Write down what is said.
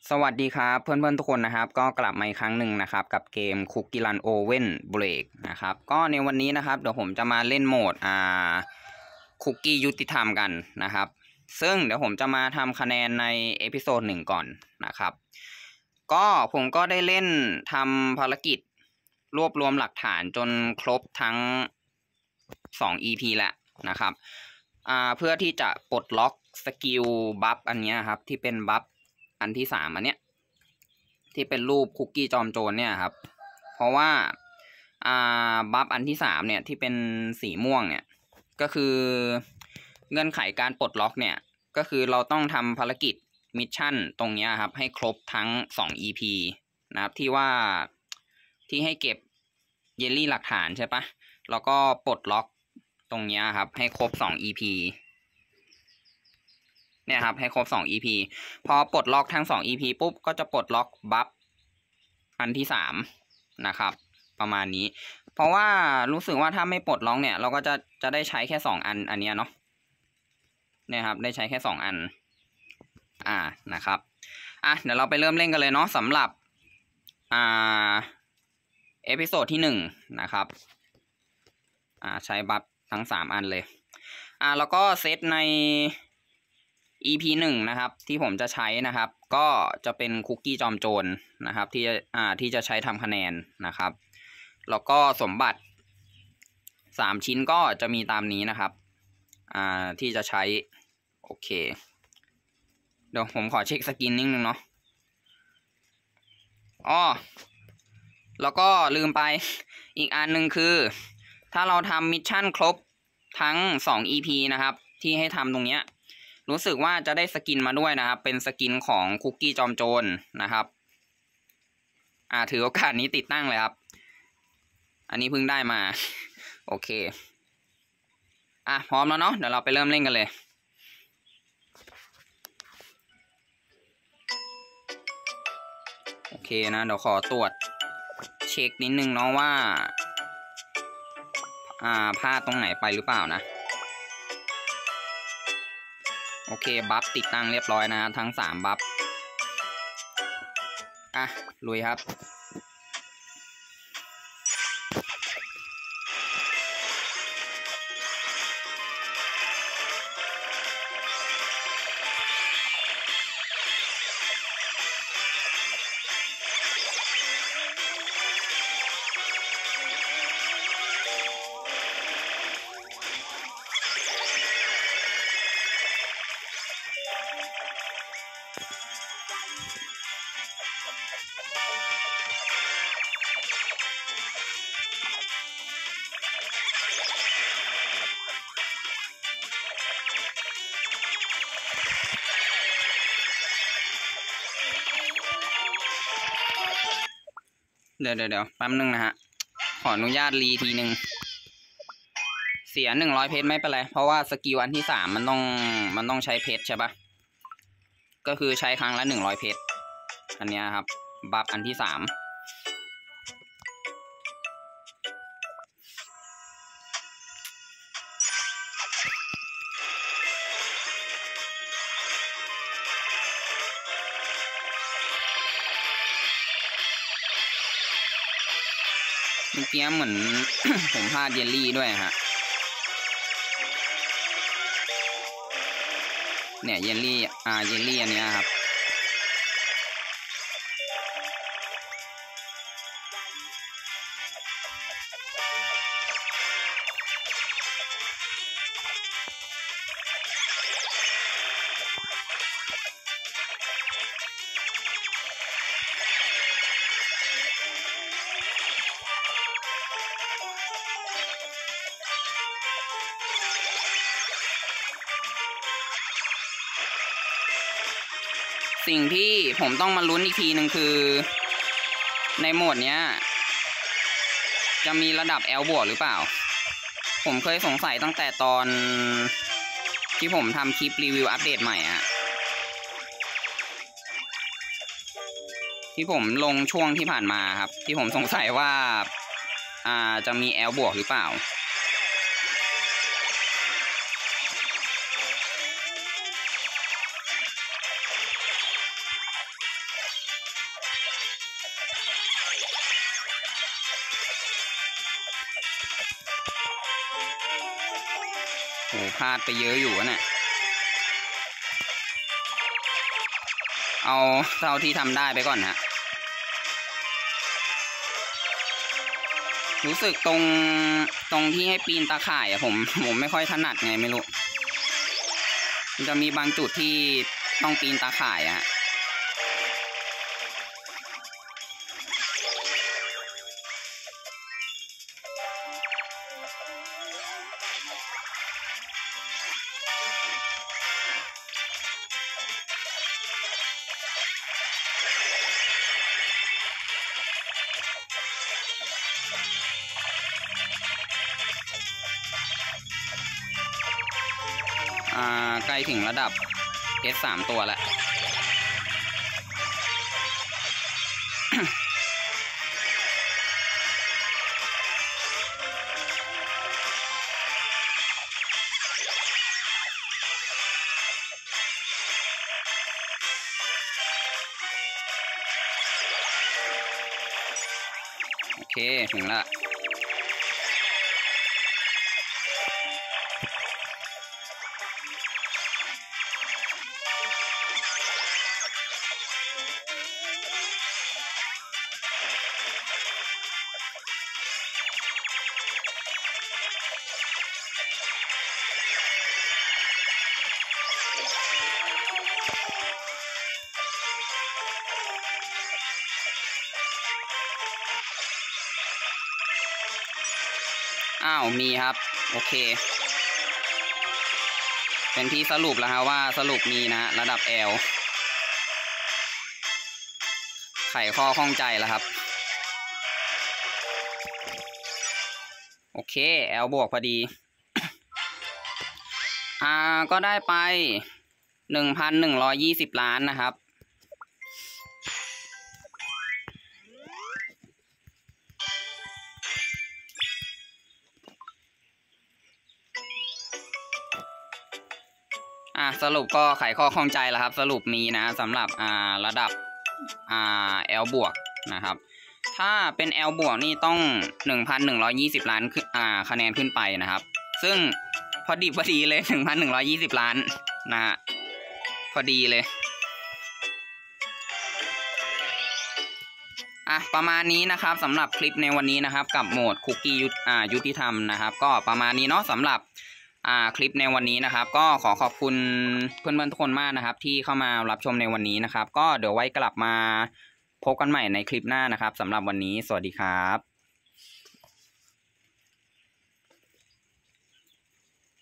สวัสดีครับเพื่อนๆทุกคนนะครับก็กลับมาอีกครั้งหนึ่งนะครับกับเกม Cookie Run Oven Break นะครับก็ในวันนี้นะครับเดี๋ยวผมจะมาเล่นโหมดคุกกี้ยุติธรรมกันนะครับซึ่งเดี๋ยวผมจะมาทำคะแนนในเอพิโซด1ก่อนนะครับก็ผมก็ได้เล่นทำภารกิจรวบรวมหลักฐานจนครบทั้ง2 EP แล้วนะครับเพื่อที่จะปลดล็อกสกิลบัฟอันนี้ครับที่เป็นบัฟอันที่3อันเนี้ยที่เป็นรูปคุกกี้จอมโจรเนี่ยครับเพราะว่าบัฟอันที่3เนี่ยที่เป็นสีม่วงเนี่ยก็คือเงื่อนไขการปลดล็อกเนี่ยก็คือเราต้องทำภารกิจมิชชั่นตรงนี้ครับให้ครบทั้ง2 EP นะครับที่ให้เก็บเยลลี่หลักฐานใช่ปะแล้วก็ปลดล็อกตรงนี้ครับให้ครบ2 EPเนี่ยครับให้ครบ2 EP พอปลดล็อกทั้ง2 EP ปุ๊บก็จะปลดล็อกบัฟอันที่3นะครับประมาณนี้เพราะว่ารู้สึกว่าถ้าไม่ปลดล็อกเนี่ยเราก็จะได้ใช้แค่2อันเนี้ยเนาะเนี่ยครับได้ใช้แค่2อันนะครับเดี๋ยวเราไปเริ่มเล่นกันเลยเนาะสำหรับเอพิโซดที่1นะครับใช้บัฟทั้ง3อันเลยแล้วก็เซตในEP 1นะครับที่ผมจะใช้นะครับก็จะเป็นคุกกี้จอมโจรนะครับที่จะใช้ทำคะแนนนะครับแล้วก็สมบัติ3ชิ้นก็จะมีตามนี้นะครับที่จะใช้โอเคเดี๋ยวผมขอเช็คสกินนิดนึงเนาะแล้วก็ลืมไปอีกอันหนึ่งคือถ้าเราทำมิชชั่นครบทั้ง2 EP นะครับที่ให้ทำตรงเนี้ยรู้สึกว่าจะได้สกินมาด้วยนะครับเป็นสกินของคุกกี้จอมโจรนะครับถือโอกาสนี้ติดตั้งเลยครับอันนี้เพิ่งได้มาโอเคพร้อมแล้วเนาะเดี๋ยวเราไปเริ่มเล่นกันเลยโอเคนะเดี๋ยวขอตรวจเช็คนิดนึงเนาะว่าพลาดตรงไหนไปหรือเปล่านะโอเคบัฟติดตั้งเรียบร้อยนะทั้ง3บัฟลุยครับเดี๋ยวแป๊บนึงนะฮะขออนุญาตรีทีนึงเสีย100เพชรไม่เป็นไรเพราะว่าสกิลอันที่3มันต้องใช้เพชรใช่ปะก็คือใช้ครั้งละ100เพชรอันนี้ครับบัฟอันที่3เมื่อกี้เหมือน ผมพลาดเยลลี่ด้วยฮะเนี่ยเยลลี่อันนี้ครับสิ่งที่ผมต้องมาลุ้นอีกทีหนึ่งคือในโหมดเนี้ยจะมีระดับ L บวกหรือเปล่าผมเคยสงสัยตั้งแต่ตอนที่ผมทำคลิปรีวิวอัปเดตใหม่ที่ผมลงช่วงที่ผ่านมาครับที่ผมสงสัยว่าจะมี L บวกหรือเปล่า โโอ้พลาดไปเยอะอยู่เนี่ยเอาเท่าที่ทำได้ไปก่อนฮะรู้สึกตรงที่ให้ปีนตาข่ายอะผมไม่ค่อยถนัดไงไม่รู้มันจะมีบางจุดที่ต้องปีนตาข่ายอะใกล้ถึงระดับ S3 ตัวแล้ว โอเคถึงละอ้าวมีครับโอเคเป็นที่สรุปแล้วครับว่าสรุปมีนะระดับ L ไขข้อข้องใจแล้วครับโอเค L บวกพอดีก็ได้ไป 1,120 ล้านนะครับสรุปก็ไขข้อข้องใจแล้วครับสรุปมีนะสำหรับระดับL บวกนะครับถ้าเป็น L บวกนี่ต้อง 1,120 ล้านคะแนนขึ้นไปนะครับซึ่งพอดีเลย 1,120 ล้านนะฮะพอดีเลยประมาณนี้นะครับสำหรับคลิปในวันนี้นะครับกับโหมดคุกกี้ยุติธรรมนะครับก็ประมาณนี้เนาะสำหรับคลิปในวันนี้นะครับก็ขอบคุณเพื่อนๆทุกคนมากนะครับที่เข้ามารับชมในวันนี้นะครับก็เดี๋ยวไว้กลับมาพบกันใหม่ในคลิปหน้านะครับสำหรับวันนี้สวัสดีครับ